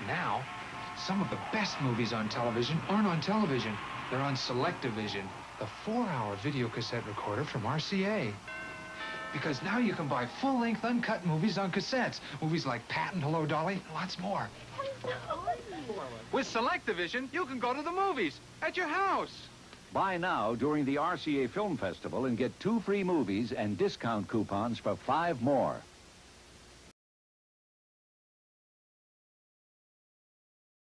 Now, some of the best movies on television aren't on television. They're on Selectivision, the 4-hour video cassette recorder from RCA. Because now you can buy full-length uncut movies on cassettes. Movies like Pat and Hello, Dolly, and lots more. With Selectivision, you can go to the movies at your house. Buy now during the RCA Film Festival and get 2 free movies and discount coupons for 5 more.